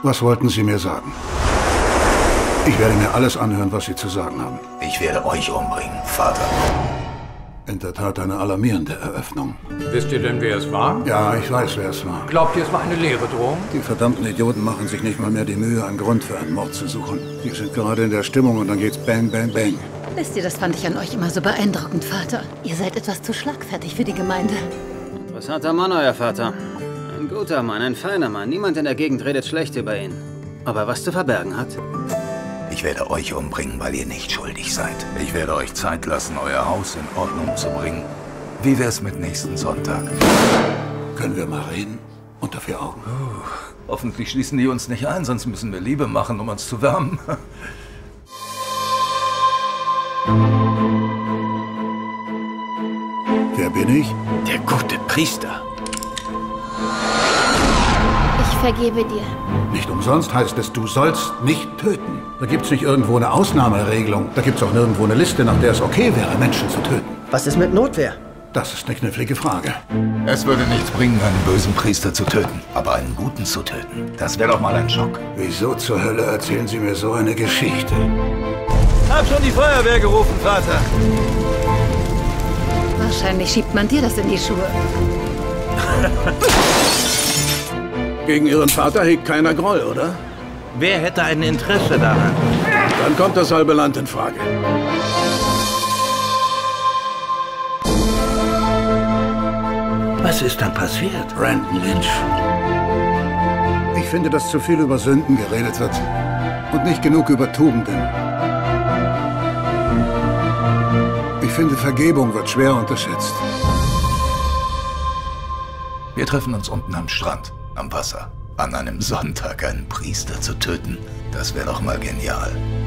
Was wollten Sie mir sagen? Ich werde mir alles anhören, was Sie zu sagen haben. Ich werde euch umbringen, Vater. In der Tat eine alarmierende Eröffnung. Wisst ihr denn, wer es war? Ja, ich weiß, wer es war. Glaubt ihr, es war eine leere Drohung? Die verdammten Idioten machen sich nicht mal mehr die Mühe, einen Grund für einen Mord zu suchen. Die sind gerade in der Stimmung und dann geht's bang, bang, bang. Wisst ihr, das fand ich an euch immer so beeindruckend, Vater. Ihr seid etwas zu schlagfertig für die Gemeinde. Interessanter Mann, euer Vater. Ein guter Mann, ein feiner Mann. Niemand in der Gegend redet schlecht über ihn. Aber was zu verbergen hat? Ich werde euch umbringen, weil ihr nicht schuldig seid. Ich werde euch Zeit lassen, euer Haus in Ordnung zu bringen. Wie wär's mit nächsten Sonntag? Können wir mal reden? Unter vier Augen. Hoffentlich schließen die uns nicht ein, sonst müssen wir Liebe machen, um uns zu wärmen. Wer bin ich? Der gute Priester. Ich vergebe dir. Nicht umsonst heißt es, du sollst nicht töten. Da gibt's nicht irgendwo eine Ausnahmeregelung. Da gibt's auch nirgendwo eine Liste, nach der es okay wäre, Menschen zu töten. Was ist mit Notwehr? Das ist eine knifflige Frage. Es würde nichts bringen, einen bösen Priester zu töten, aber einen guten zu töten. Das wäre doch mal ein Schock. Wieso zur Hölle erzählen Sie mir so eine Geschichte? Hab schon die Feuerwehr gerufen, Vater. Wahrscheinlich schiebt man dir das in die Schuhe. Gegen Ihren Vater hegt keiner Groll, oder? Wer hätte ein Interesse daran? Dann kommt das halbe Land in Frage. Was ist dann passiert? Brandon Lynch. Ich finde, dass zu viel über Sünden geredet wird und nicht genug über Tugenden. Ich finde, Vergebung wird schwer unterschätzt. Wir treffen uns unten am Strand, am Wasser. An einem Sonntag einen Priester zu töten, das wäre doch mal genial.